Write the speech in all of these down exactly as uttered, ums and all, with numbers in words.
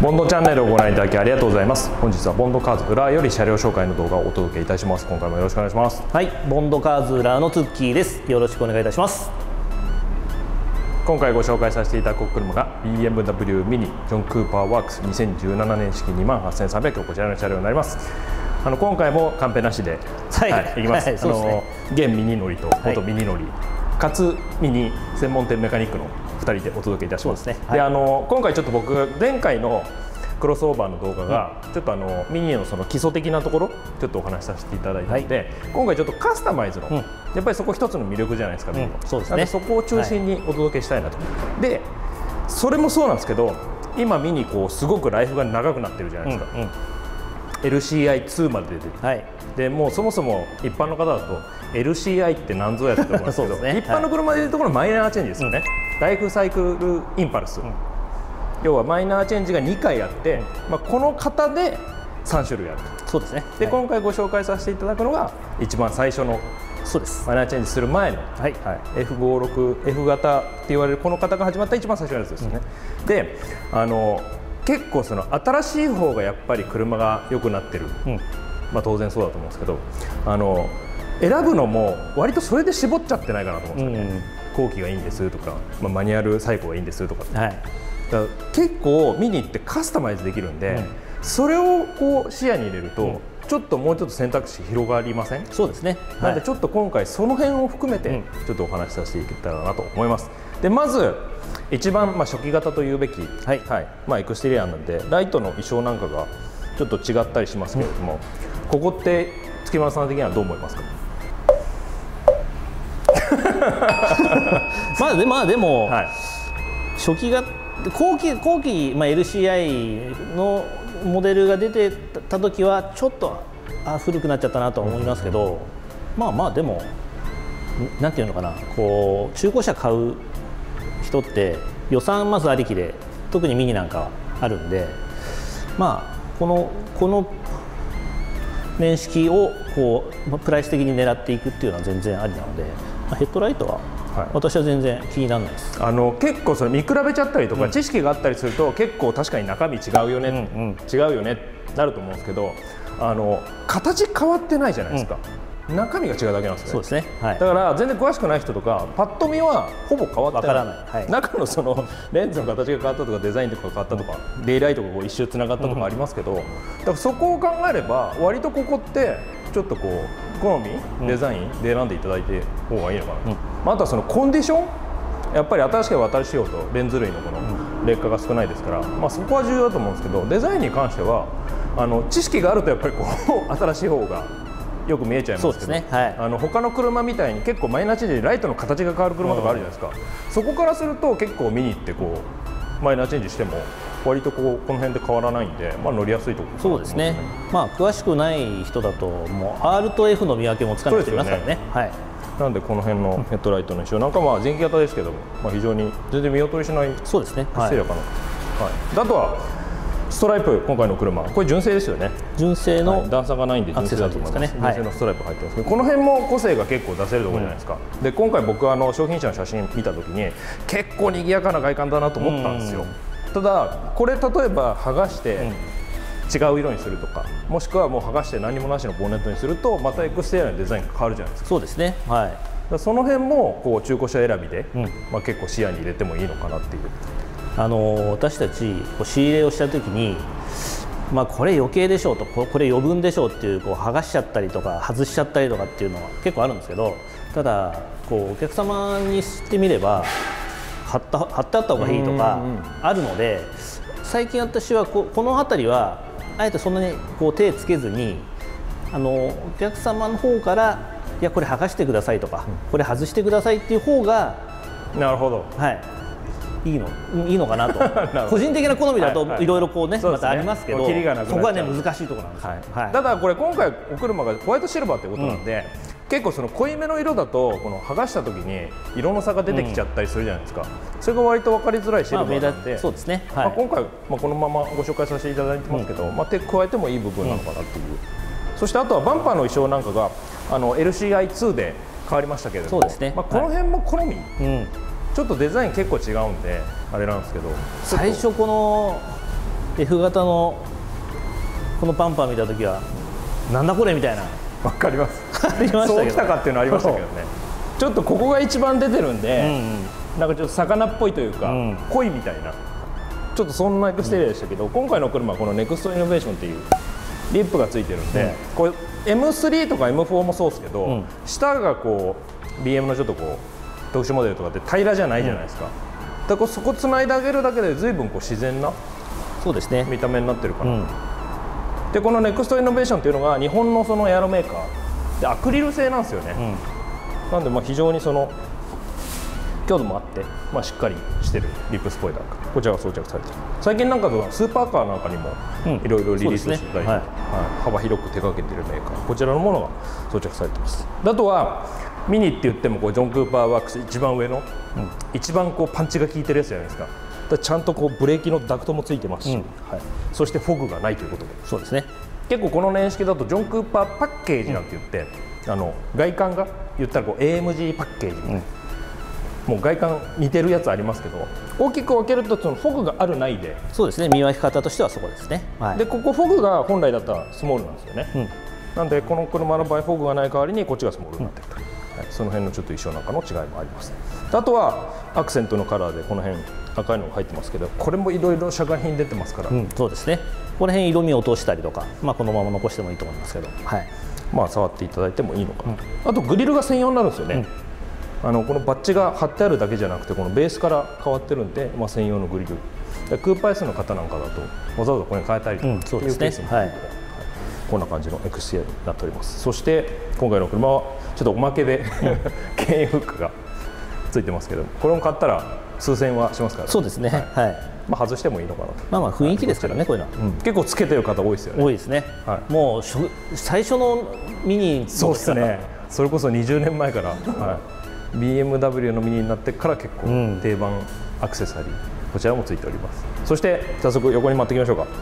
ボンドチャンネルをご覧いただきありがとうございます。本日はボンドカーズ裏より車両紹介の動画をお届けいたします。今回もよろしくお願いします。 はい、ボンドカーズ裏のツッキーです。よろしくお願いいたします。 今回ご紹介させていただく車が ビーエムダブリュー ミニジョン・クーパーワークスにせんじゅうななねん式にまんはっせんさんびゃくこちらの車両になります。あの今回もカンペなしで、 はい、 はい、いきます。 はい、そうですね。 あの現ミニ乗りと元ミニ乗り、はい、かつミニ専門店メカニックのふたりでお届けいたします。 そうですね。はい、 であの今回ちょっと僕前回のクロスオーバーの動画が、うん、ちょっとあのミニのその基礎的なところちょっとお話しさせていただいたので、はい、今回ちょっとカスタマイズの、うん、やっぱりそこ一つの魅力じゃないですか、ミニの、うん、そうですね。そこを中心にお届けしたいなと、はい、でそれもそうなんですけど、今ミニこうすごくライフが長くなってるじゃないですか、うんうん、エルシーアイツー まで出てる、はい、でもうそもそも一般の方だと エルシーアイ って何ぞやって思うんですけどね、一般の車でいうところのマイナーチェンジですよね、うん、ライフサイクルインパルス、うん、要はマイナーチェンジがにかいあって、うん、まあ、この型でさんしゅるいあると。そうですね。で、はい、今回ご紹介させていただくのが一番最初のそうですマイナーチェンジする前の、はいはい、エフごじゅうろくエフ 型って言われるこの型が始まった一番最初のやつですよね、うん、であの結構その新しい方がやっぱり車が良くなってる、うん、まあ当然そうだと思うんですけど、あの選ぶのも割とそれで絞っちゃってないかなと思うんですよね、うん、後期がいいんですとか、まあ、マニュアル最高がいいんですとか、はい、だから結構ミニってカスタマイズできるんで、うん、それをこう視野に入れると、うん、ちょっともうちょっと選択肢広がりません？そうですね。なのでちょっと今回その辺を含めてちょっとお話しさせていけたらなと思います。でまず一番まあ初期型というべき、はいはい、まあエクステリアなんでライトの衣装なんかがちょっと違ったりしますけれども、うん、ここって月丸さん的にはどう思いますか？ まあでまあでも、はい、初期型後期後期、まあ、エルシーアイ のモデルが出てた時はちょっとあ古くなっちゃったなと思いますけど、うん、まあまあでもなんていうのかな、こう中古車買う人って予算まずありきで特にミニなんかあるんで、まあこのこの年式をこうプライス的に狙っていくっていうのは全然ありなので、まあ、ヘッドライトははい、私は全然気にならないです。あの結構それ見比べちゃったりとか、うん、知識があったりすると結構確かに中身違うよね、うんうん、違うよねってなると思うんですけど、あの形変わってないじゃないですか、うん、中身が違うだけなんですね。そうですね、はい、だから全然詳しくない人とかパッと見はほぼ変わってない、はい、中のそのレンズの形が変わったとかデザインとか変わったとか、うん、デイライトがこう一周つながったとかありますけど、うん、だからそこを考えれば割とここってちょっとこう好み、デザインで選んでいただいて方がいいのかなと、うん、まあ、あとはそのコンディション、やっぱり新しければ新しいほどレンズ類のこの劣化が少ないですから、まあ、そこは重要だと思うんですけど、デザインに関してはあの知識があるとやっぱりこう新しい方がよく見えちゃいますけど、ね、はい、あの他の車みたいに結構マイナーチェンジでライトの形が変わる車とかあるじゃないですか、うん、そこからすると結構ミニってこうマイナーチェンジしても割とこうこの辺で変わらないんで、まあ、乗りやすいところ、そうですね。まあ詳しくない人だともう アール と エフ の見分けもつかない人いますからね。はい。なんでこの辺のヘッドライトの仕様なんかまあ前期型ですけども、まあ、非常に全然見劣りしない、そうですね、エクステリアかな、はい、はい、あとはストライプ、今回の車これ純正ですよね。純正の、はい、段差がないんで純正だと思います。純正のストライプ入ってますけど、この辺も個性が結構出せるところじゃないですか、うん、で今回僕はあの商品車の写真見た時に結構賑やかな外観だなと思ったんですよ、うん、ただこれ例えば剥がして違う色にするとか、もしくはもう剥がして何もなしのボンネットにするとまたエクステリアのデザインが変わるじゃないですか。そうですね、はい、だその辺もこう中古車選びで、うん、まあ結構視野に入れてもいいのかなっていう。あの私たちこう仕入れをした時に、まあ、これ余計でしょうとこれ余分でしょうっていうこう剥がしちゃったりとか外しちゃったりとかっていうのは結構あるんですけど、ただこうお客様にしてみれば貼った貼ってあった方がいいとかあるので、最近私はここの辺りはあえてそんなにこう手つけずに、あのお客様の方からいやこれ剥がしてくださいとか、うん、これ外してくださいっていう方がなるほど、はい、いいのいいのかなと個人的な好みだといろいろこうねまたありますけど、そこはね難しいところなんですよ。はいはい、ただこれ今回お車がホワイトシルバーってことなんで、うん、結構その濃いめの色だとこの剥がした時に色の差が出てきちゃったりするじゃないですか、うん、それが割と分かりづらいシルバーなんで、そうですね、はい、まあ今回、まあ、このままご紹介させていただいてますけど、うん、まあ手加えてもいい部分なのかなっていう、うん、そしてあとはバンパーの衣装なんかがあの エルシーアイツー で変わりましたけれども、そうですね、まあこの辺も好み、はい、うん、ちょっとデザイン結構違うんであれなんですけど、最初このエフ 型のこのバンパー見た時はなんだこれみたいなわかりますありましたけど、 そうきたかっていうのありましたけどね。ちょっとここが一番出てるんで、うんうん、なんかちょっと魚っぽいというか、うん、鯉みたいなちょっとそんなエクステリアでしたけど、うん、今回の車はこのネクストイノベーションっていうリップがついてるんで、うん、これ エムスリー とか エムフォー もそうですけど、うん、下がこう ビーエム のちょっとこう特殊モデルとかって平らじゃないじゃないですか、うん、だからそこつないであげるだけで随分こう自然なそうですね、 見た目になってるかな、うん、でこのネクストイノベーションっていうのが日本のそのエアロメーカーでアクリル製なんですよね、うん、なんでまあ非常にその強度もあって、まあ、しっかりしてるリップスポイラーがこちらが装着されてる。最近なんかスーパーカーなんかにもいろいろリリースしていただいて、はいはい、幅広く手掛けているメーカーこちらのものが装着されてます。あとはミニって言ってもこうジョン・クーパーワークス一番上の、うん、一番こうパンチが効いてるやつじゃないですか。ちゃんとこうブレーキのダクトもついてますし、うん、はい、そしてフォグがないということで、 そうですね、 結構この年式だとジョン・クーパーパッケージなんて言って、うん、あの外観が言ったらこう エーエムジー パッケージみたいな、うん、もう外観似てるやつありますけど、大きく分けるとそのフォグがあるないで、 そうですね、見分け方としてはそこですね、はい、 でここフォグが本来だったらスモールなんですよね、うん、なんでこの車の場合フォグがない代わりにこっちがスモールになってると、うん、はい、その辺のちょっと衣装なんかの違いもあります。あとはアクセントのカラーでこの辺赤いのが入ってますけど、これもいろいろ社外品出てますから、うん、 そうですね、この辺色味を落としたりとか、まあ、このまま残してもいいと思いますけど、はい、 まあ触っていただいてもいいのかな、うん、あとグリルが専用になるんですよね、うん、あのこのバッジが貼ってあるだけじゃなくてこのベースから変わってるんで、まあ、専用のグリル、クーパー S の方なんかだとわざわざこれに変えたりとか、うん、そうですね、いうケースも、はい、こんな感じのエクステリアになっております。そして今回の車はちょっとおまけで牽引フックがついてますけど、これも買ったら数千円はしますから、ね、 そうですね、はい、はい、まあ外してもいいのかなと。 まあまあ雰囲気ですからね、こういうのは、 うん、結構つけてる方多いですよね。 多いですね、はい、もう最初のミニ、 そうですね、それこそにじゅうねんまえから、はい、ビーエムダブリュー のミニになってから結構定番アクセサリー、うん、こちらもついております。そして早速横に回っていきましょうか。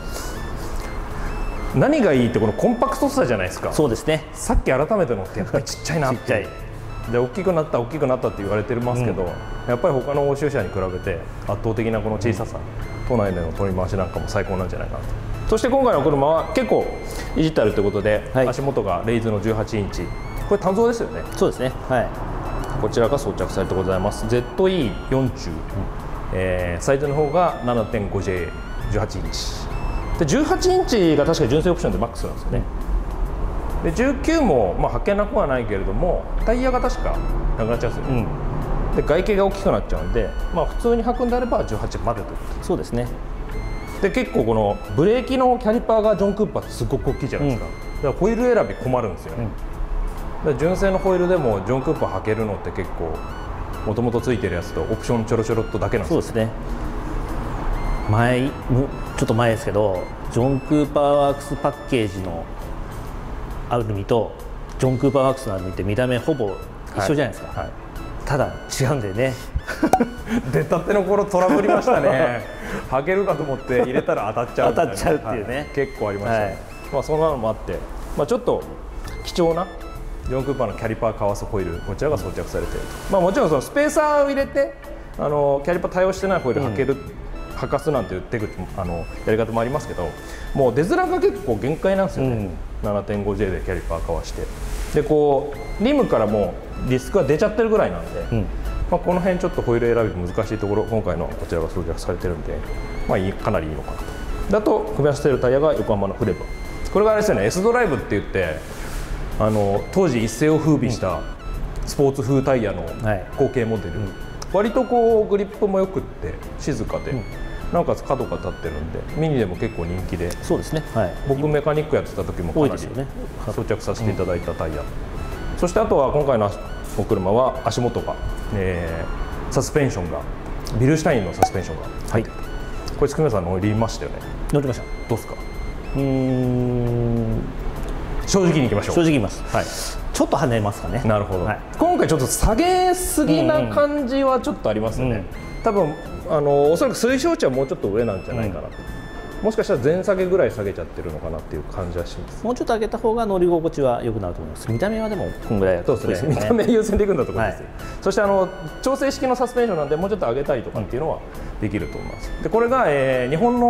何がいいってこのコンパクトさじゃないですか。 そうですね、 さっき改めてのってやっぱりちっちゃいなって、ちっちゃいで大きくなった大きくなったって言われてますけど、うん、やっぱり他の欧州車に比べて圧倒的なこの小ささ、うん、都内での取り回しなんかも最高なんじゃないかなと。そして今回の車は結構いじってあるということで、はい、足元がレイズのじゅうはちインチ、これ単造ですよね。 そうですね、はい、 こちらが装着されてございます。 ゼットイーよんじゅう、うん、えー、サイズの方が ななてんごジェーじゅうはちインチで、じゅうはちインチが確か純正オプションでマックスなんですよね。でじゅうきゅうもまあ発見なくはないけれどもタイヤが確かなくなっちゃうんですよね、うん、で外径が大きくなっちゃうんで、まあ、普通に履くんであればじゅうはちまでということ。 そうですね。 で結構このブレーキのキャリパーがジョン・クーパーってすごく大きいじゃないですか、うん、だからホイール選び困るんですよね、うん、で純正のホイールでもジョン・クーパー履けるのって結構もともとついてるやつとオプションちょろちょろっとだけなんですよ。 そうですね。前ちょっと前ですけどジョン・クーパーワークスパッケージのアルミとジョン・クーパーワークスのアルミって見た目ほぼ一緒じゃないですか、はいはい、ただ違うんでね出たての頃トラブりましたね履けるかと思って入れたら当たっちゃうみたいな、 当たっちゃうっていうね、はい、 結構ありましたね、はい、まあそんなのもあって、まあ、ちょっと貴重なジョン・クーパーのキャリパーカワスホイールこちらが装着されていると、まあ、もちろんそのスペーサーを入れてあのキャリパー対応してないホイール履ける、うん、履かすなんていう手口あのやり方もありますけど、もう出づらが結構限界なんですよね、うん、ななてんごジェー でキャリパーかわしてでこうリムからもうディスクが出ちゃってるぐらいなんで、うん、まあ、この辺ちょっとホイール選び難しいところ今回のこちらが装着されてるんで、まあ、いいかなりいいのかなと。だと組み合わせてるタイヤが横浜のフレバー、これがあれですよね S ドライブって言ってあの当時一世を風靡したスポーツ風タイヤの後継モデル、うん、割とこうグリップもよくって静かで、うん、なおかつ角が立ってるんでミニでも結構人気で、 そうですね、はい、 僕メカニックやってた時もかなり装着させていただいたタイヤ、うん、そしてあとは今回のお車は足元が、えー、サスペンションがビルシュタインのサスペンションが入ってる、はい、これ月村さん乗りましたよね。 乗りました。 どうですか。 うーん、 正直にいきましょう。 正直にいます、はい、ちょっと跳ねますかね。 なるほど、はい、今回ちょっと下げすぎな感じはちょっとありますよね、うんうん、多分あのおそらく推奨値はもうちょっと上なんじゃないかなと、うん、もしかしたら前下げぐらい下げちゃってるのかなっていう感じはします。 もうちょっと上げた方が乗り心地は良くなると思います。見た目はでもこんぐらいだと、 そうですね、見た目優先でいくんだと思います、はい、そしてあの調整式のサスペンションなんでもうちょっと上げたいとかっていうのはできると思います。でこれが、えー、日本の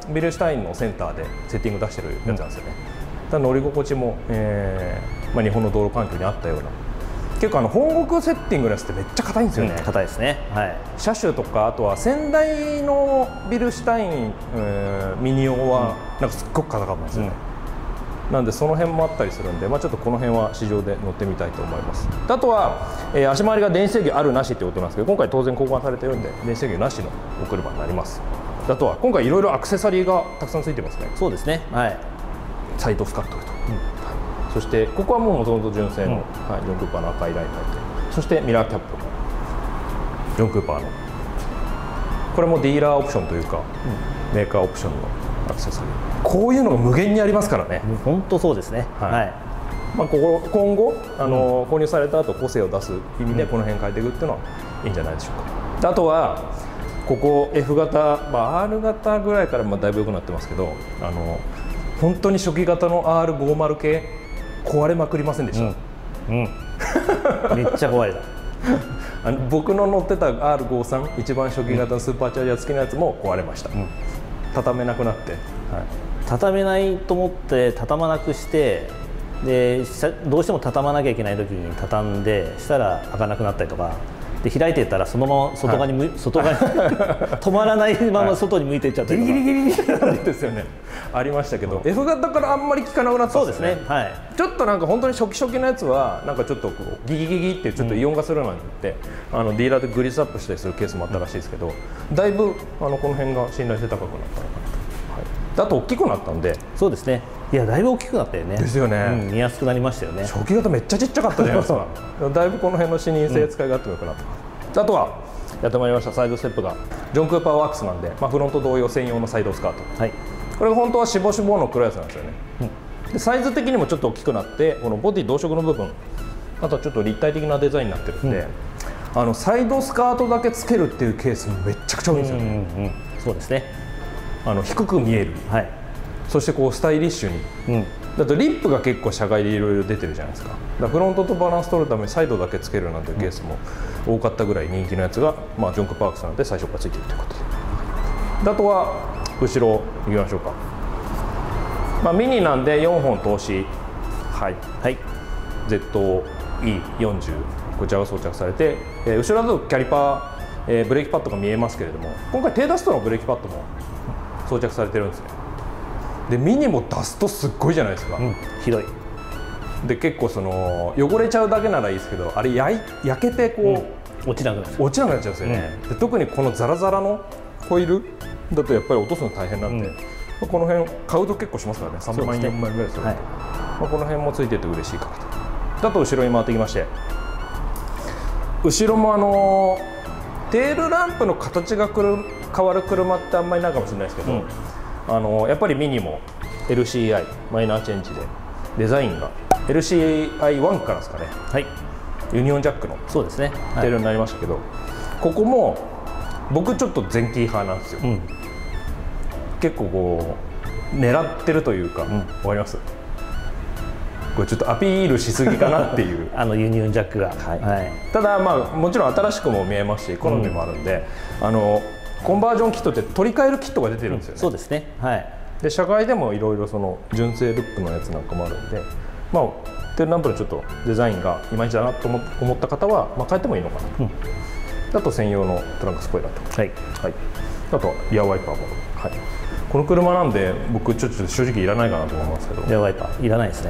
ビルシュタインのセンターでセッティング出してるやつなんですよね、うん、ただ乗り心地も、えーまあ、日本の道路環境に合ったような、結構あの本国セッティングのやつってめっちゃ硬いんですよね。 硬、うん、いですね、はい、 車種とかあとは先代のビルシュタイン、えー、ミニオはなんかすっごく硬かったんですよね、うん、なんでその辺もあったりするんで、まあ、ちょっとこの辺は試乗で乗ってみたいと思います。あとは、えー、足回りが電子制御あるなしってことなんですけど、今回当然交換されてるんで電子制御なしのお車になります。あとは今回いろいろアクセサリーがたくさんついてますね。 そうですね、はい、 サイドスカットルと、うん、そしてここはもうもともと純正の、うん、はい、ジョン・クーパーの赤いラインがいて、そしてミラーキャップもジョン・クーパーの、これもディーラーオプションというか、うん、メーカーオプションのアクセサリー、こういうのが無限にありますからね。 本当そうですね、はい、はい、 まあ、ここ今後あの、うん、購入された後個性を出す意味でこの辺変えていくっていうのはいいんじゃないでしょうか。あとはここ F 型、まあ、アール 型ぐらいからまあだいぶ良くなってますけど、あの本当に初期型の アールごじゅう 系壊れまくりませんでした。 うん、うんめっちゃ壊れたあの僕の乗ってた アールごじゅうさん 一番初期型のスーパーチャージャー付きのやつも壊れました、うん、畳めなくなって、はい、 畳めないと思って畳まなくして、でどうしても畳まなきゃいけない時に畳んでしたら開かなくなったりとかで、開いていったらそのまま外側にむ、はい、外側に止まらないまま外に向いていっちゃったりとか、 ギリギリギリギリなんですよねありましたけど、F 型からあんまり効かなくなったんですよね。そうですね、はい、ちょっとなんか本当に初期初期のやつはなんかちょっとこうギギギギってちょっとイオン化するなんて言って、うん、あのディーラーでグリスアップしたりするケースもあったらしいですけど、だいぶあのこの辺が信頼性高くなったのかなと、はい、あと大きくなったんで。そうですね、 いやだいぶ大きくなったよね。 ですよね、 うん、見やすくなりましたよね。 初期型めっちゃちっちゃかったじゃないですかだいぶこの辺の視認性使い勝手が良くなった、うん、あとはやってまいりましたサイドステップがジョン・クーパーワークスなんで、まあ、フロント同様専用のサイドスカート、はい、これが本当はしぼしぼの黒いやつなんですよね、うん、でサイズ的にもちょっと大きくなって、このボディ同色の部分、あとはちょっと立体的なデザインになってるんで、うん、あのサイドスカートだけつけるっていうケースもめっちゃくちゃ多いんですよね、うんうんうん、そうですね、あの低く見える、はい、そしてこうスタイリッシュに、うん、だとリップが結構社外でいろいろ出てるじゃないですか。だからフロントとバランス取るためにサイドだけつけるなんていうケースも多かったぐらい人気のやつが、まあ、ジョン・クーパーワークスなんで最初からついているということで、であとは後ろいきましょうか、まあ、ミニなんでよんほん通し、はい、はい、ゼットイーよんじゅう こちらが装着されて、えー、後ろだとキャリパー、えー、ブレーキパッドが見えますけれども、今回低ダストのブレーキパッドも装着されてるんですね。でミニもダストすっごいじゃないですか、うん、 広いで結構その汚れちゃうだけならいいですけど、あれ焼い焼けてこう、 うん、落ちなくなっちゃう落ちなくなっちゃうんですよね、うん、で特にこのザラザラのホイールだとやっぱり落とすの大変なんで、うん、まあ、この辺買うと結構しますからね、さんまんえんよんまんえんぐらいするんで、はい、まあ、この辺もついてて嬉しいかなと。あと後ろに回ってきまして、後ろもあのー、テールランプの形がくる変わる車ってあんまりないかもしれないですけど、うん、あのー、やっぱりミニも エルシーアイ マイナーチェンジでデザインが エルシーアイワン からですかね、はい、ユニオンジャックのテールになりましたけど、はい、ここも僕ちょっと前期派なんですよ、うん、結構こう狙ってるというか、うん、わかります？これちょっとアピールしすぎかなっていうあのユニオンジャックが、はいはい、 ただまあもちろん新しくも見えますし好みもあるんで、うん、あのコンバージョンキットって取り替えるキットが出てるんですよね、うん、 そうですね、はい、 で社外でもいろいろその純正ルックのやつなんかもあるんで、まあテールランプのちょっとデザインがいまいちだなと思った方は、まあ、変えてもいいのかなと、うん、あと専用のトランクスポイラーと、はいはい、あとリアワイパーも、はい、この車なんで僕ちょっと正直いらないかなと思いますけど、 リアワイパーいらないですね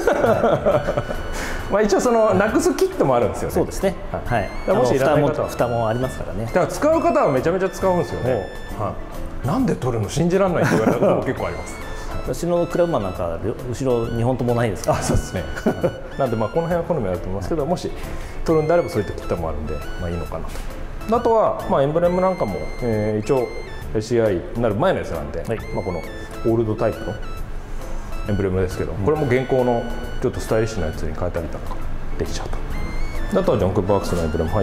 まあ一応そのなくすキットもあるんですよね。 そうですね、はい、もしいらない方は蓋もありますからね。 だから使う方はめちゃめちゃ使うんですよね、はい、なんで取るの信じられないって言われたことも結構あります私のクラブマンなんか後ろにほんともないですから、 あ、そうですねなんでまあこの辺は好みあると思いますけど、はい、もし取るんであればそういったキットもあるんで、まあ、いいのかなと。あとはまあエンブレムなんかも、えー、一応 エルシーアイ になる前のやつなんで、はい、まあこのオールドタイプのエンブレムですけど、これも現行のちょっとスタイリッシュなやつに変えたりとかできちゃうと。あとはジョン・クーパーワークスのエンブレム入って、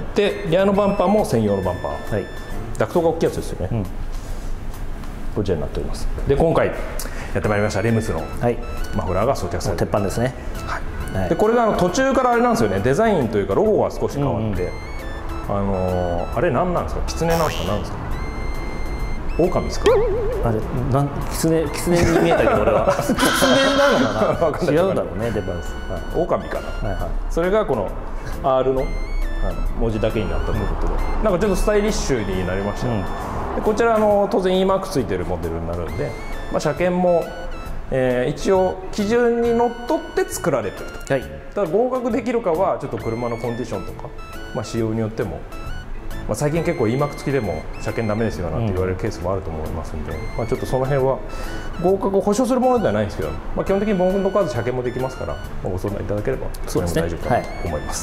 リアのバンパーも専用のバンパー、はい、ダクトが大きいやつですよね、うん、こちらになっております。で今回やってまいりましたレムズのマフラーが装着されて、 鉄板ですね、 はいはい、でこれがあの途中からあれなんですよね、デザインというかロゴが少し変わって、うんうん、あのー、あれ何なんですか、キツネなんですか、何ですか、 狼ですか？ あれなん狐狐に見えたけど俺は狐なのかな違うんだろうねデバンス、 はい、狼かな、 はいはい、 それがこの アール のあの文字だけになったということで、うん、なんかちょっとスタイリッシュになりました、ね、うん、でこちらあの当然 E マークついてるモデルになるんで、まあ、車検も、えー、一応基準にのっとって作られてると、はい、ただ合格できるかはちょっと車のコンディションとか、まあ、仕様によっても、まあ、最近結構 E マーク付きでも車検ダメですよなんて言われるケースもあると思いますんで、うん、まあ、ちょっとその辺は合格を保証するものではないんですけど、まあ、基本的にボンドカード車検もできますから、まあ、ご相談いただければそれも大丈夫かなと思います。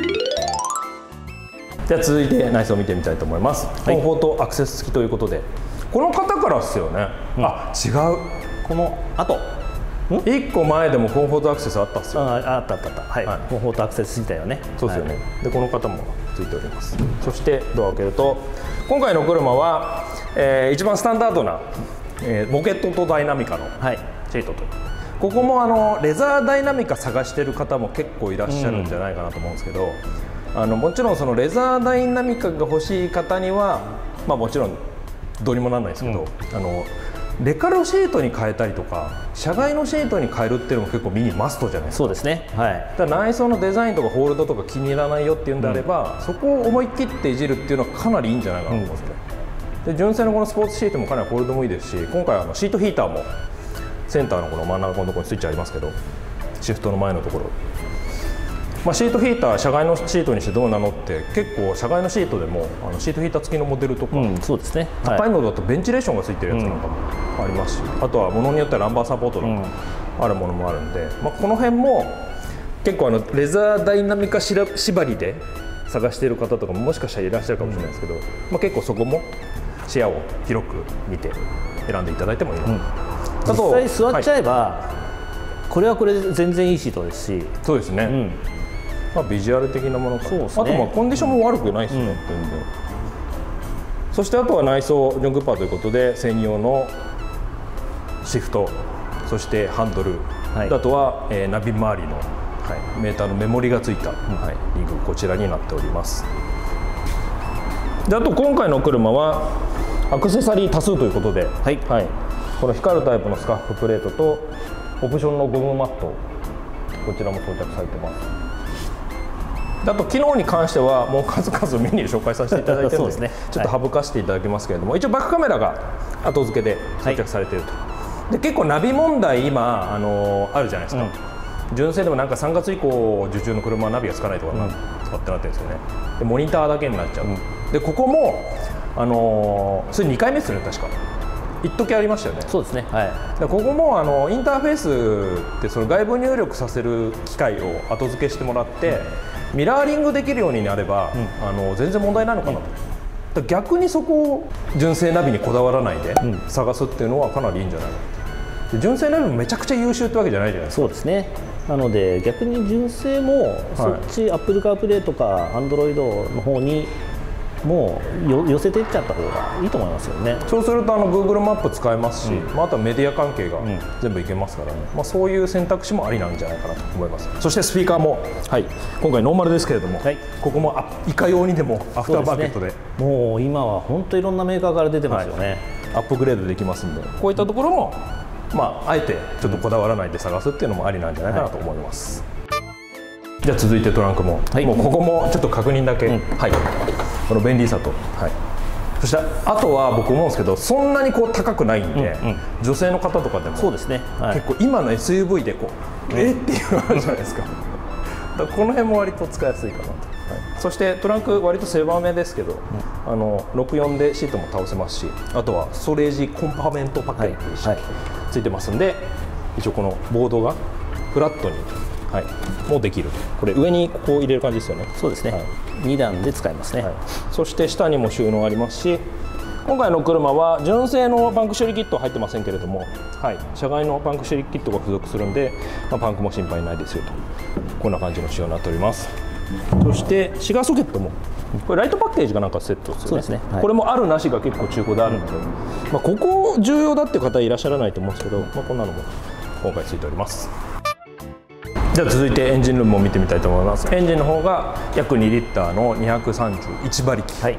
では続いて内装を見てみたいと思います、はい、コンフォートアクセス付きということで、この方からですよね、うん、あ違う、 この後いっこまえでもコンフォートアクセスあったっすよ、 ああったあったあった、はい、はい、コンフォートアクセス自体はね、 そうですよね、はい、でこの方もついております、うん、そしてドアを開けると今回の車は、えー、一番スタンダードな、えー、モケットとダイナミカのシートと、はい、ここもあのレザーダイナミカ探してる方も結構いらっしゃるんじゃないかなと思うんですけど、うん、あのもちろんそのレザーダイナミカが欲しい方には、まあ、もちろんどうにもならないですけど、うん、あのレカルシートに変えたりとか車外のシートに変えるっていうのも結構ミニマストじゃないですか。そうですね、はい、だから内装のデザインとかホールドとか気に入らないよっていうんであれば、うん、そこを思い切っていじるっていうのはかなりいいんじゃないかなと思うんですね、うん、で純正のこのスポーツシートもかなりホールドもいいですし、今回はあのシートヒーターもセンターのこの真ん中のところにスイッチありますけど、シフトの前のところ、まあ、シートヒーター車外のシートにしてどうなのって結構車外のシートでもあのシートヒーター付きのモデルとか、うん、そうですね、はい、高いのだとベンチレーションがついてるやつなんかもありますし、うん、あとはものによってはランバーサポートのあるものもあるんで、まあ、この辺も結構あのレザーダイナミカ縛りで探している方とかももしかしたらいらっしゃるかもしれないですけど、うん、まあ、結構そこも視野を広く見て選んでいただいてもいいの、うん、 実際座っちゃえば、はい、これはこれで全然いいシートですし、 そうですね、うん、まあ、ビジュアル的なものか、ね、あとまあコンディションも悪くないですよね、うん、全然。そしてあとは内装ジョングッパーということで専用のシフト、そしてハンドル、はい、あとは、えー、ナビ周りの、はい、メーターのメモリがついた、うん、はい、リング、こちらになっております。であと今回の車はアクセサリー多数ということで、はいはい、この光るタイプのスカーフプレートとオプションのゴムマット、こちらも装着されてます。あと機能に関してはもう数々メニュー紹介させていただいてるので、ね、ちょっと省かせていただきますけれども、はい、一応バックカメラが後付けで装着されていると、はい、で結構ナビ問題今あのあるじゃないですか、うん、純正でもなんかさんがつ以降受注の車はナビがつかないとか、うん、使ってなってるんですよね。でモニターだけになっちゃう、うん、でここもあのそれにかいめですよね、確か一時ありましたよね。そうですね、はい、でここもあのインターフェースってその外部入力させる機械を後付けしてもらって、うん、ミラーリングできるようになれば、うん、あの全然問題ないのかなと、うん、逆にそこを純正ナビにこだわらないで探すっていうのはかなりいいんじゃないかと。純正ナビもめちゃくちゃ優秀ってわけじゃないじゃないですか。そうですね、なので逆に純正もそっち、はい、Apple CarPlay とか Android の方にもうよ寄せていっちゃった方がいいと思いますよね。そうするとあの Google マップ使えますし、うん、まあ、あとはメディア関係が全部いけますからね、うん、まあ、そういう選択肢もありなんじゃないかなと思います。そしてスピーカーも、はい、今回ノーマルですけれども、はい、ここもいかようにでもアフターマーケット で, で、ね、もう今は本当いろんなメーカーから出てますよね、はい、アップグレードできますんで、こういったところも、まあ、あえてちょっとこだわらないで探すっていうのもありなんじゃないかなと思います、はい、じゃあ続いてトランクも、はい、もうここもちょっと確認だけ、うん、はい、この便利さと、はい、そしてあとは僕思うんですけど、そんなにこう高くないんで、うんうん、女性の方とかでもそうですね、はい、結構今の エスユーブイ でこう、うん、えっていうのがあるじゃないですかだからこの辺も割と使いやすいかなと、はい、そしてトランク割と狭めですけど、うん、あのろくよんでシートも倒せますし、あとはストレージコンパーメントパッケージ、はいはい、ついてますんで、一応このボードがフラットに、はい、もうできる。これ上にここ入れる感じですよね。そうですね、はい、にだんで使えますね、はい、そして下にも収納ありますし、今回の車は純正のパンク処理キットは入ってませんけれども、はい、車外のパンク処理キットが付属するんで、まあ、パンクも心配ないですよと、こんな感じの仕様になっております。そしてシガーソケットもこれライトパッケージがなんかセットですよね。そうですね、はい、これもあるなしが結構中古であるので、うん、まあ、ここ重要だっていう方いらっしゃらないと思うんですけど、まあ、こんなのも今回ついております。じゃあ続いてエンジンルームを見てみたいと思います。エンジンの方が約にリッターのにひゃくさんじゅういちばりき、はい、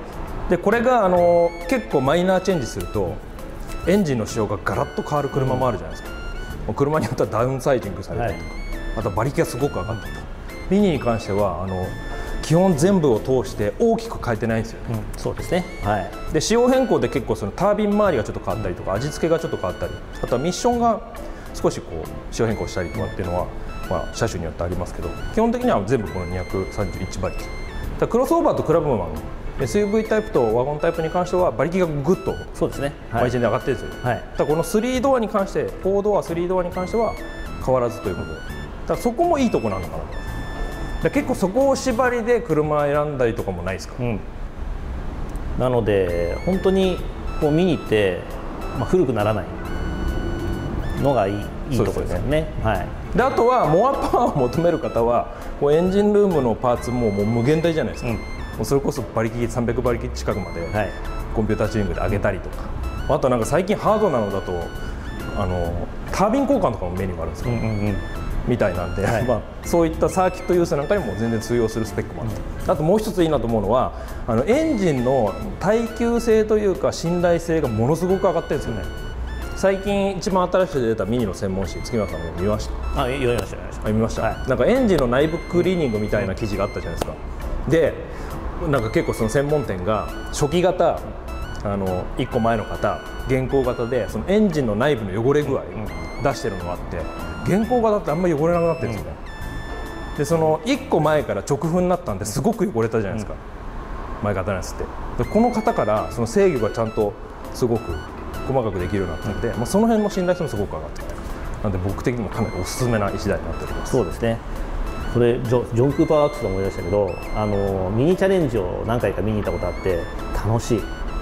でこれがあの結構マイナーチェンジするとエンジンの仕様がガラッと変わる車もあるじゃないですか、うん、車によってはダウンサイジングされたりとか、はい、あと馬力がすごく上がったりとか、ミニに関してはあの基本全部を通して大きく変えてないんですよね、 うん、そうですね、はい、 で仕様変更で結構そのタービン周りがちょっと変わったりとか、味付けがちょっと変わったり、あとはミッションが少しこう仕様変更したりとかっていうのは、まあ、車種によってありますけど、基本的には全部このにひゃくさんじゅういち馬力だクロスオーバーとクラブマン エスユーブイ タイプとワゴンタイプに関しては馬力がぐっとそうですね、 毎日で上がってるんですよ、はい、だこのスリードアに関してフォードアスリードアに関しては変わらずということで、だからそこもいいとこなのかなと。だ結構そこを縛りで車選んだりとかもないですか、うん、 なので本当にこう見に行って、まあ、古くならないのがいい、いいところですよね。はい、 であとはモアパワーを求める方はこうエンジンルームのパーツももう無限大じゃないですか、うん、もうそれこそ馬力さんびゃく馬力近くまでコンピューターチューニングで上げたりとか、あとなんか最近ハードなのだとあのタービン交換とかもメニューがあるんですよ、うんうんうん、みたいなんで、はい、まあ、そういったサーキットユースなんかにも全然通用するスペックもあって、うん、あともう一ついいなと思うのはあのエンジンの耐久性というか信頼性がものすごく上がってるんですよね、うん、最近一番新しく出たミニの専門誌、月村さんも見ました？ あ、読みました、 読みました、はい、なんかエンジンの内部クリーニングみたいな記事があったじゃないですか。でなんか結構その専門店が初期型、あのいっこまえの型、現行型でそのエンジンの内部の汚れ具合を出してるのがあって、現行型ってあんまり汚れなくなってるんですよね、うん、でそのいっこまえから直噴になったんですごく汚れたじゃないですか、うん、前型のやつって。でこの型からその制御がちゃんとすごく細かくできるようになったので、うん、まあ、その辺の信頼性もすごく上がってきた。なので僕的にもかなりおすすめないちだいになっております。 そうですね。これジョ、ジョン・クーパーワークスで思い出したけど、あのミニチャレンジを何回か見に行ったことあって楽しい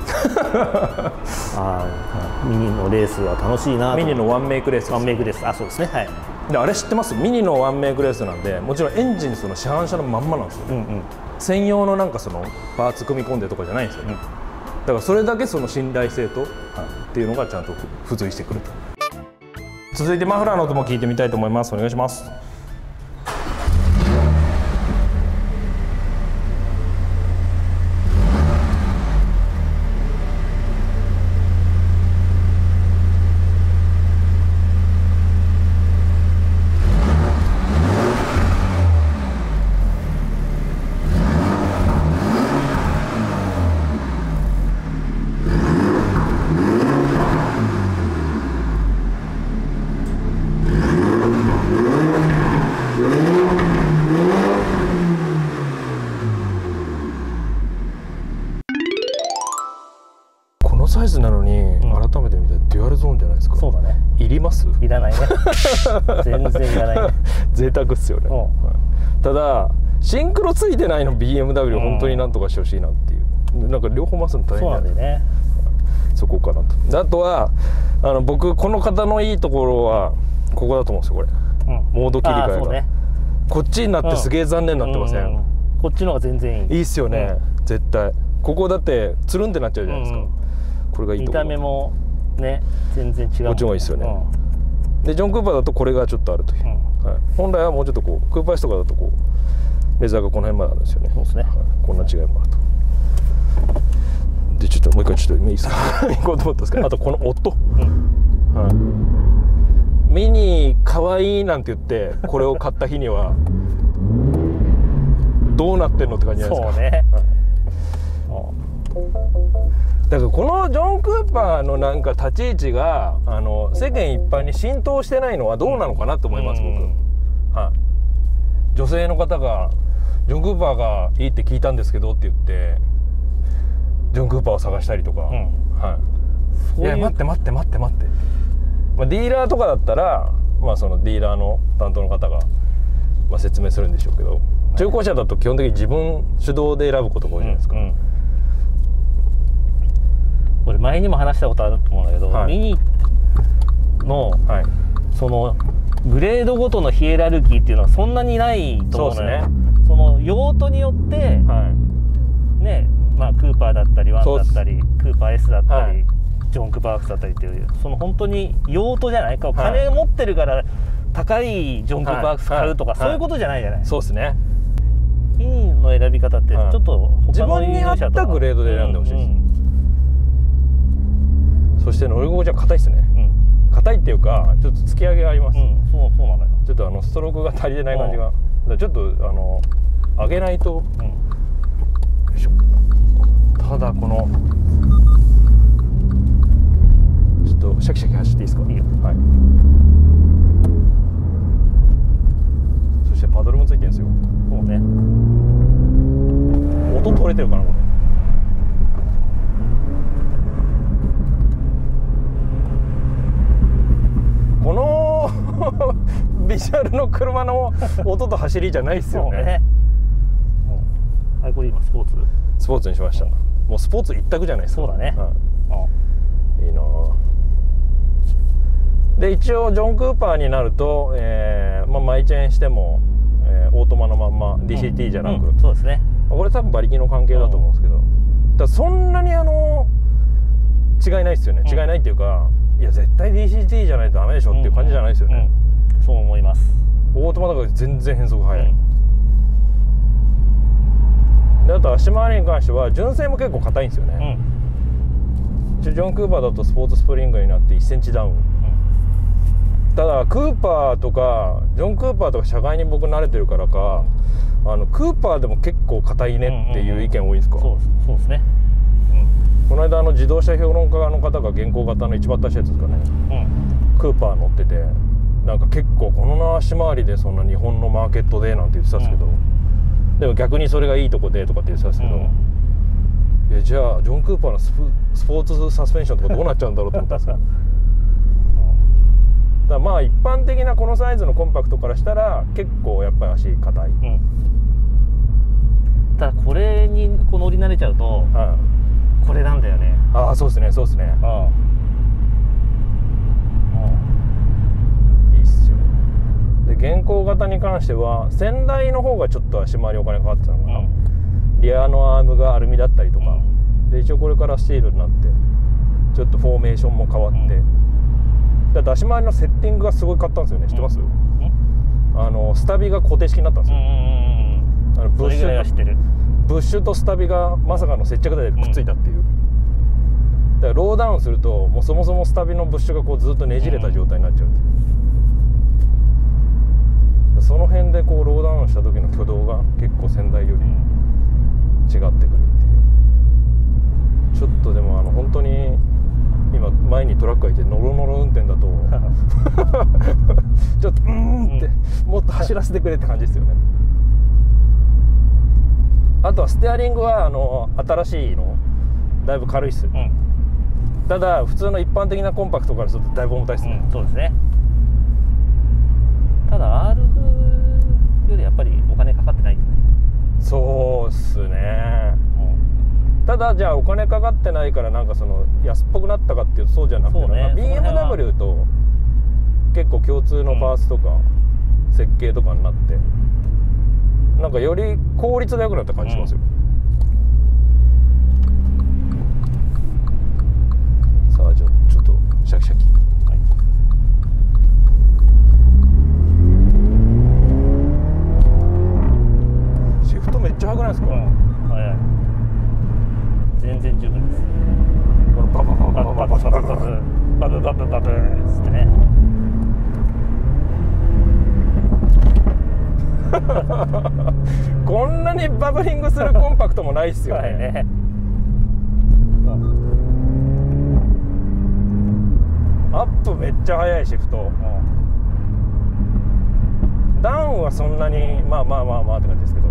あミニのレースは楽しいな。 ミニのワンメイクレース、 ワンメイクレース、あ、そうですね、はい。 であれ知ってます？ミニのワンメイクレースなんで、もちろんエンジンその市販車のまんまなんですよ、うんうん、専用のなんかそのパーツ組み込んでとかじゃないんですよ、うん、だからそれだけその信頼性と、はい、っていうのがちゃんと付随してくると。続いてマフラーの音も聞いてみたいと思います。お願いします。サイズなのに、うん、改めて見たらデュアルゾーンじゃないですか。 そうだね。 いります？ いらないね。全然いらないね。 贅沢っすよね、はい、ただシンクロついてないの ビーエムダブリュー、うん、本当になんとかしてほしいなっていう、なんか両方回すの大変なんでね。そこかなと。あとはあの僕この方のいいところはここだと思うんですよ、これ、うん、モード切り替えが、ね、こっちになってすげえ残念になってません？うんうん、 こっちの方が全然いい。 いいっすよね、うん、絶対。ここだってつるんってなっちゃうじゃないですか、うんうん、これがいいところ。 見た目もね全然違う、ね、 こっちもいいですよね、うん、でジョン・クーパーだとこれがちょっとあるという、うん、はい、本来はもうちょっとこうクーパー S とかだとこうレザーがこの辺まであるんですよね。 そうですね、はい、 こんな違いもあると。でちょっともう一回ちょっといいですか行こうと思ったんですけど、あとこの音、うん、はい、ミニかわいいなんて言ってこれを買った日にはどうなってんのって感じじゃないですか。 そうね、 だからこのジョン・クーパーのなんか立ち位置があの世間一般に浸透してないのはどうなのかなと思います、うん、僕、はい、女性の方がジョン・クーパーがいいって聞いたんですけどって言ってジョン・クーパーを探したりとか、うん、はい、いや待って待って待って待って、まあ、ディーラーとかだったら、まあ、そのディーラーの担当の方が、まあ、説明するんでしょうけど、中古車だと基本的に自分主導で選ぶことが多いじゃないですか、うんうん、 俺前にも話したことあると思うんだけど、はい、ミニの、はい、そのグレードごとのヒエラルキーっていうのはそんなにないと思うのよ。 そうですね、その用途によって、はい、ね、まあ、クーパーだったりワンだったりクーパー S だったり、はい、ジョン・クーパーワークスだったりっていう、その本当に用途じゃないか、はい、金持ってるから高いジョン・クーパーワークス買うとか、はい、そういうことじゃないじゃない、はい、 そうですね。 ピンの選び方ってちょっと自分に合ったグレードで選んでほしいです、うんうん、そして乗り心地は硬いですね、硬、うん、いっていうかちょっと突き上げがあります、うん、そうそうなのよ。ちょっとあのストロークが足りてない感じが、うん、ちょっとあの上げないと、うん、よいしょ。ただこのちょっとシャキシャキ走っていいですか。いいよ、はい。そしてパドルもついてるんですよ。そうね。音取れてるかなこれ。このビジュアルの車の音と走りじゃないですよね。 はい、これ今スポーツ。 スポーツにしました。うん、もうスポーツ一択じゃないですか。 そうだね。 うん、いいな。で一応ジョン・クーパーになると、えーまあ、マイチェーンしても、えー、オートマのまんま ディーシーティー じゃなく、うんうん、 そうですね。 これ多分馬力の関係だと思うんですけど、うん、だそんなにあの違いないですよね、うん、違いないっていうか、いや絶対 ディーシーティー じゃないとダメでしょっていう感じじゃないですよね、うんうん、 そう思います。 オートマだから全然変速速い、うん、であと足回りに関しては純正も結構硬いんですよね、うん、ジョン・クーパーだとスポーツスプリングになっていっセンチダウン、うん、ただクーパーとかジョン・クーパーとか車外に僕慣れてるからか、あのクーパーでも結構硬いねっていう意見多いんですか。 そうそうですね、 うん、この間あの自動車評論家の方が現行型の一番出したやつですかね、うん、クーパー乗っててなんか結構この足回りでそんな日本のマーケットでなんて言ってたんですけど、うん、でも逆にそれがいいとこでとかって言ってたんですけど、うん、えじゃあジョン・クーパーのスポ、スポーツサスペンションとかどうなっちゃうんだろうと思ったんですけどだまあ一般的なこのサイズのコンパクトからしたら結構やっぱり足硬い、うん、 ただこれにこう乗り慣れちゃうと、はい、これなんだよね。 ああそうですねそうですね、ああいいっすよ。で現行型に関しては先代の方がちょっと足回りお金かかってたのかな、うん、リアのアームがアルミだったりとか、うん、で一応これからスチールになってちょっとフォーメーションも変わって、うんだって足回りのセッティングがすごい変わったんですよね。知ってます？うん、あのスタビが固定式になったんですよ。あのブッシュブッシュとスタビがまさかの接着剤でくっついたっていう、うん、だからローダウンするともうそもそもスタビのブッシュがこうずっとねじれた状態になっちゃう、うん、その辺でこうローダウンした時の挙動が結構先代より違ってくるっていう。ちょっとでもあの本当に今前にトラックがいてノロノロ運転だとちょっとうーんって、うん、もっと走らせてくれって感じですよね。あとはステアリングはあの新しいのだいぶ軽いっす、うん、ただ普通の一般的なコンパクトからするとだいぶ重たいっすね、 うん、そうですね。ただ アール よりやっぱりお金かかってない。 そうっすね、うん、ただじゃあお金かかってないからなんかその安っぽくなったかっていうとそうじゃなくて、ね、ビーエムダブリュー と結構共通のパーツとか設計とかになって、うん、なんかより効率が良くなった感じしますよ、うん、さあじゃあちょっとシャキシャキ、はい、シフトめっちゃ速くないですか？うん、速い。 全然十分です。 このババババババババババババババババつってね。 こんなにバブリングするコンパクトもないっすよね。ねアップめっちゃ速いシフト、うん、ダウンはそんなにまあまあまあまあって感じですけど、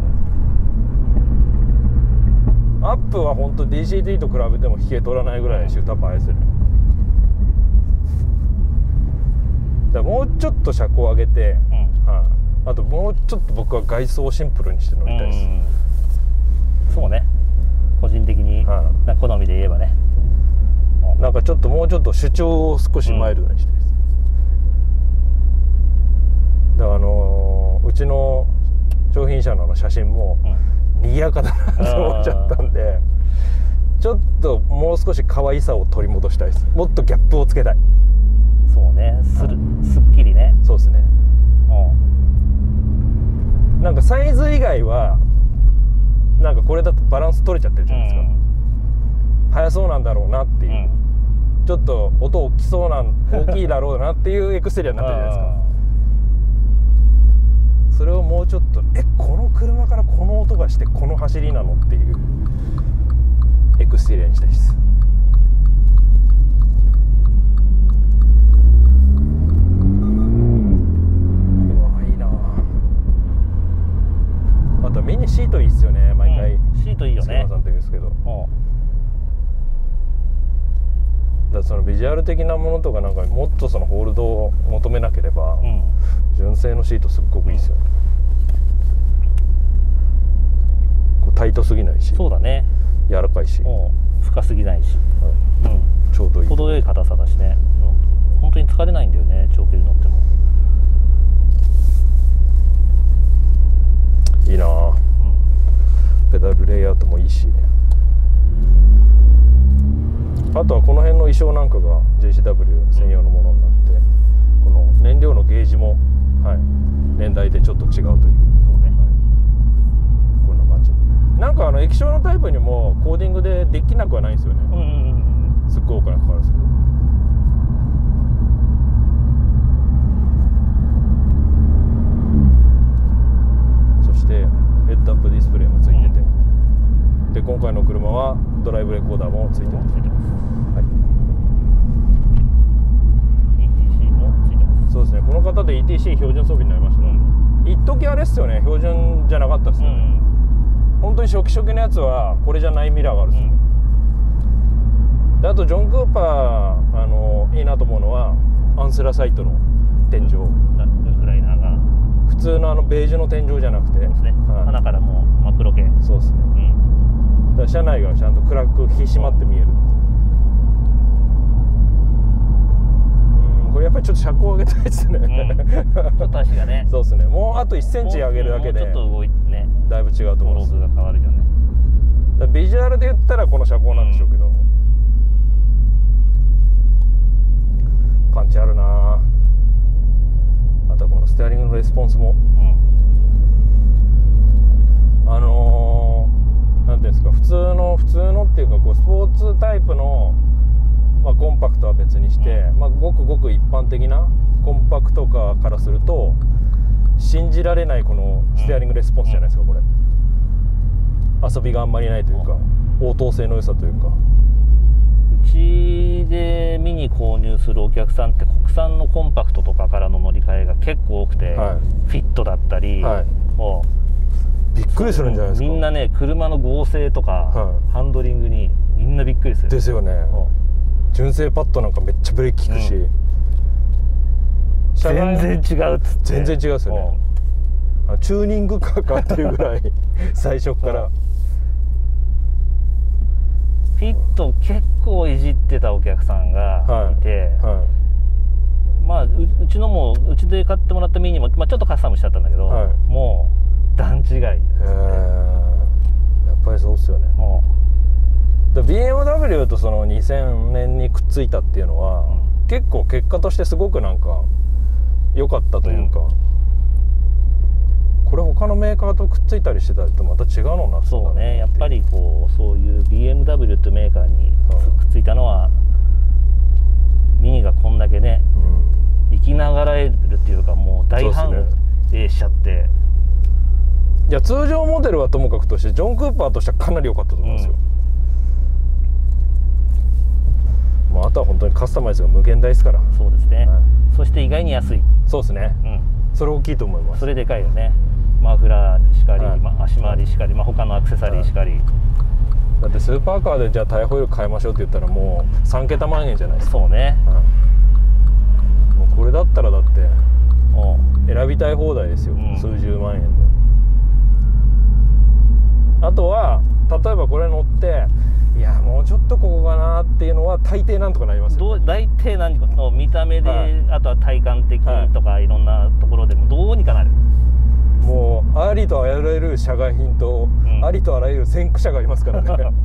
アップは本当 ディーシーティー と比べても引け取らないぐらいシフトアップ速いですよね。だからもうちょっと車高上げて、うんはあ、あともうちょっと僕は外装をシンプルにして乗りたいです。うん、 そうね、個人的に、はあ、な好みで言えばね、 なんかちょっともうちょっと主張を少しマイルドにしてです、うん、だからあのー、うちの商品車の写真も、うん、賑やかだなと思っちゃったんで、ちょっともう少し可愛さを取り戻したいです。もっとギャップをつけたい。 そうね、する、すっきりね。 そうですね、うん、なんかサイズ以外はれだとバランス取れちゃってるじゃないですか、うん、速そうなんだろうなっていう、うん、ちょっと音大きそうなん大きいだろうなっていうエクステリアになってるじゃないですかそれをもうちょっとえこの車からこの音がしてこの走りなのっていうエクステリアにしたいです。あとミニシートいいっすよね毎回、うん、シートいいよねさんって言うんですけど、だからそのビジュアル的なものとかなんかもっとそのホールドを求めなければ、うん、純正のシートすっごくいいっすよね、うん、こうタイトすぎないし、 そうだね、 柔らかいし、 深すぎないし、 うん、ちょうどいい、 程よい硬さだしね、うん、本当に疲れないんだよね長距離乗っても。 いいなぁ、うん、ペダルレイアウトもいいし、あとはこの辺の衣装なんかが ジェイシーダブリュー 専用のものになって、うん、この燃料のゲージも、はい、年代でちょっと違うという、そうね、はい、こんな感じ。なんかあの液晶のタイプにもコーディングでできなくはないんですよね、うんうんうん、すっごいお金かかるんですけど。ヘッドアップディスプレイもついてて、うん、で今回の車はドライブレコーダーもついてます、はい、イーティーシー もついてます。そうですね、この方で イーティーシー 標準装備になりましたね、うん、一時あれっすよね、標準じゃなかったっすよね、うん、本当に初期初期のやつはこれじゃないミラーがあるっすよね、うん、であとジョン・クーパーあのいいなと思うのはアンスラサイトの天井、うん、ルフライナーが普通のあのベージュの天井じゃなくて、そうですね、はい、鼻からもう真っ黒系、そうですね、うん、だから車内がちゃんと暗く引き締まって見える。うん、これやっぱりちょっと車高上げたいですね、うん、ちょっと足がねそうですね、もうあといっセンチ上げるだけでちょっと動いてね、だいぶ違うと思います。が変わるよね。だビジュアルで言ったらこの車高なんでしょうけど、うん、パンチあるなぁ。あとはこのステアリングのレスポンスも、うん、あのー、なんていうんですか、普通の普通のっていうかこうスポーツタイプの、まあ、コンパクトは別にして、うん、まあ、ごくごく一般的なコンパクトカーからすると信じられないこのステアリングレスポンスじゃないですか、これ。遊びがあんまりないというか、応答性の良さというか。うちで見に購入するお客さんって国産のコンパクトとかからの乗り換えが結構多くて、はい、フィットだったり、はい、もうびっくりするんじゃないですか。みんなね、車の剛性とか、はい、ハンドリングにみんなびっくりするですよね。純正パッドなんかめっちゃブレーキ効くし、うん、全然違うっつって、全然違うですよね。チューニングカーかっていうぐらい最初から。フィット結構いじってたお客さんがいて、はいはい、まあ う, うちのもうちで買ってもらったミニも、まあ、ちょっとカスタムしちゃったんだけど、はい、もう段違いですね。やっぱりそうっすよね。ビーエムダブリュー とそのにせんねんにくっついたっていうのは、うん、結構結果としてすごくなんか良かったというか、うん、これ他のメーカーとくっついたりしてたりとまた違うのになってたんだね。そうね、やっぱりこうそういう ビーエムダブリュー というメーカーにくっついたのは、うん、ミニがこんだけね、うん、生きながらえるっていうか、もう大反映しちゃって、いや通常モデルはともかくとしてジョン・クーパーとしてはかなり良かったと思うんですよ、うん、まあ、あとは本当にカスタマイズが無限大ですから。そうですね、はい、そして意外に安い。そうですね、うん、それ大きいと思います。それでかいよね。マフラーしかり、はい、まあ、足回りしかり、まあ、他のアクセサリーしかり、はい、だってスーパーカーでじゃあタイヤホイール変えましょうって言ったらもうさんけた万円じゃないですか。そうね、はい、もうこれだったらだって選びたい放題ですよ、うん、数十万円で。あとは例えばこれ乗っていやもうちょっとここかなっていうのは大抵なんとかなりますよね。大抵何かの見た目で、はい、あとは体感的とか、はい、いろんなところでもどうにかなる。もうありとあらゆる社外品と、うん、ありとあらゆる先駆者がいますからね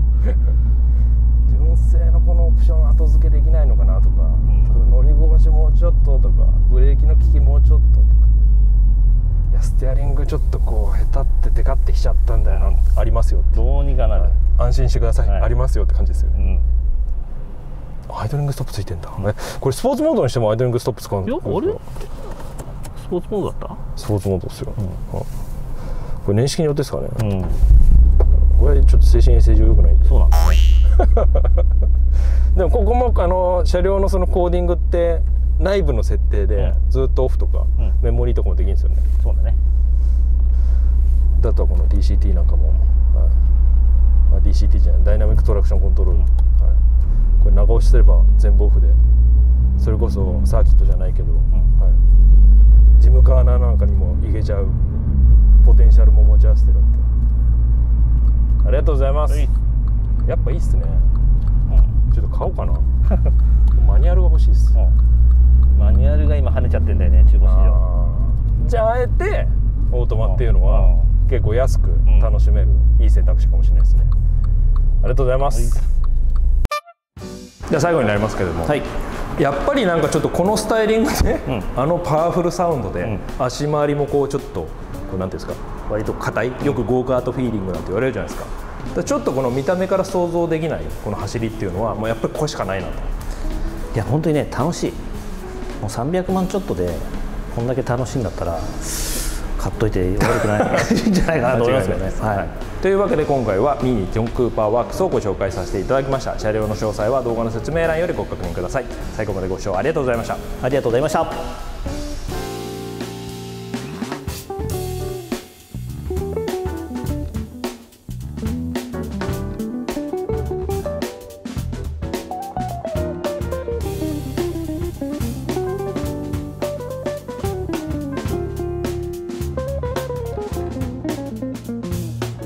純正のこのオプション後付けできないのかなとか、うん、乗り心地もうちょっととか、ブレーキの効きもうちょっととか、いやステアリングちょっとこうへたってテカってきちゃったんだよな、ありますよって、 どうにかなる、 安心してください、 はい、 ありますよって感じですよね、 うん、 アイドリングストップついてんだ、うん、これスポーツモードにしてもアイドリングストップ使うんですか？ いや、あれスポーツモードだった？ スポーツモードですよ、うん、これ年式によってですかね、うん、これちょっと精神衛生上良くないんで。 そうなんだねでもここもあの車両のそのコーディングって内部の設定でずっとオフとか、うん、メモリーとかもできるんですよね。 そうだね。 だとこの ディーシーティー なんかも、はい、あ ディーシーティー じゃないダイナミックトラクションコントロール、うん、はい、これ長押しすれば全部オフで、それこそサーキットじゃないけど、うん、はい、ジムカーナーなんかにもいけちゃうポテンシャルも持ち合わせてるって。ありがとうございます。やっぱいいっすね、うん、ちょっと買おうかなマニュアルが欲しいっす、 うん、マニュアルが今跳ねちゃってんだよね、中古市場。 じゃああえてオートマっていうのは結構安く楽しめる、うん、いい選択肢かもしれないですね。ありがとうございます、はい、じゃあ最後になりますけれども、はい、やっぱりなんかちょっとこのスタイリングで、うん、あのパワフルサウンドで、うん、足回りもこうちょっとこうなんていうんですか、割と硬い、よくゴーカートフィーリングなんて言われるじゃないですか。ちょっとこの見た目から想像できないこの走りっていうのはもうやっぱりこれしかないなと。 いや本当にね、楽しい。もうさんびゃくまんちょっとでこんだけ楽しいんだったら買っといて悪くないんじゃないかなと思いますよね。はい、 というわけで今回はミニジョン・クーパーワークスをご紹介させていただきました。車両の詳細は動画の説明欄よりご確認ください。最後までご視聴ありがとうございました。 ありがとうございました。